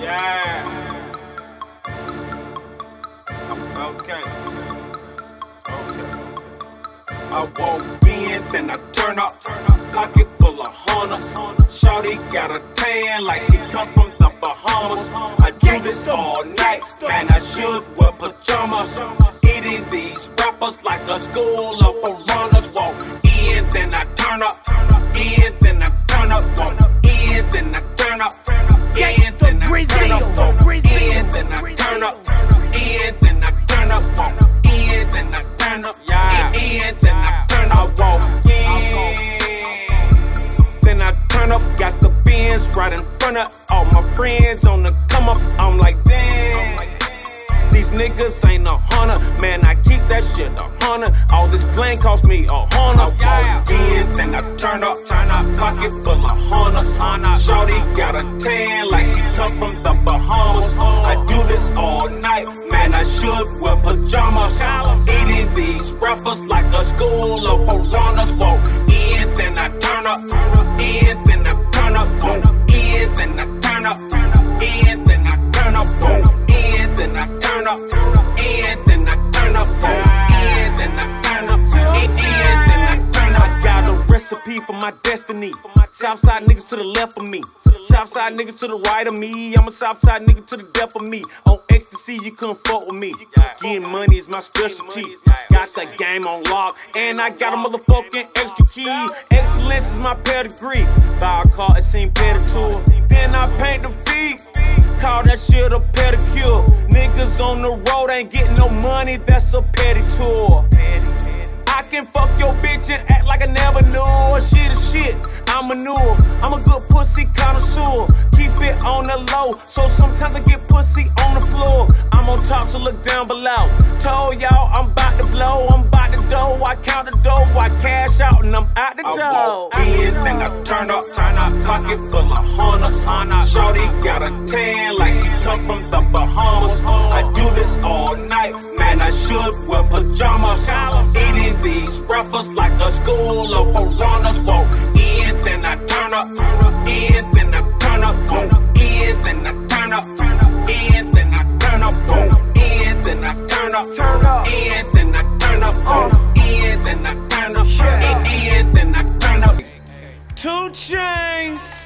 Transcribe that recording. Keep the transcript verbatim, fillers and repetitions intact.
Yeah. Okay. Okay. I walk in, then I turn up. Pocket full of hunters. Shawty got a tan like she come from the Bahamas. I do this all night, man, I should wear pajamas. Eating these rappers like a school of piranhas. Walk in, then I turn up. In, then I turn up. Walk in, then I turn up. In, then I turn up. Walk in, then I turn up. In, then I turn up. Walk in, then I turn up. Yeah. In, then I turn up. Walk in. Then I turn up, got the Benz right in front of all my friends on the come up. I'm like, damn, these niggas ain't a hunter. Man, I keep that shit a hundred. All this bling cost me a hundred. I walk in, then I turn up, turn up, pocket full of hunters. Shawty got a tan like she come from the Bahamas. I do this all night, man, I should wear pajamas. Eating these rappers like a school of piranhas. Walk in, then I turn up. In, then I turn up. In, then I turn up. In, then I turn up. In, then I turn up. In, then I turn up. In, then I turn up. In, then I turn up. I got a recipe for my destiny. Southside niggas to the left of me. Southside niggas to the right of me. I'm a Southside nigga to the death of me. On ecstasy, you couldn't fuck with me. Getting money is my specialty. Got the game on lock, and I got a motherfucking extra key. Excellence is my pedigree. Buy a car, it seem pedicure. Then I paint the feet. Call that shit a pedicure. Niggas on the road ain't getting no money, that's a pedicure. I can fuck your bitch and act like I never knew. She the shit, I'm manure. I'm a good pussy connoisseur. Keep it on the low, so sometimes I get pussy on the floor. I'm on top, so look down below. Told y'all I'm about to blow, I'm about to dough. I count the dough, I cash out, and I'm out the dough. I walk in, then I turn up, turn up, pocket full of hunters. Shawty got a tan like she come from the Bahamas. I do this all night, man, I should wear pajamas. Eating these rappers like a school of piranhas. Walk in, then I turn up. In, then I turn up. In, then I turn up. In, then I turn up. In, then I turn up. In, then I turn up. In, then I turn up. In, then I turn up. Two Chainz.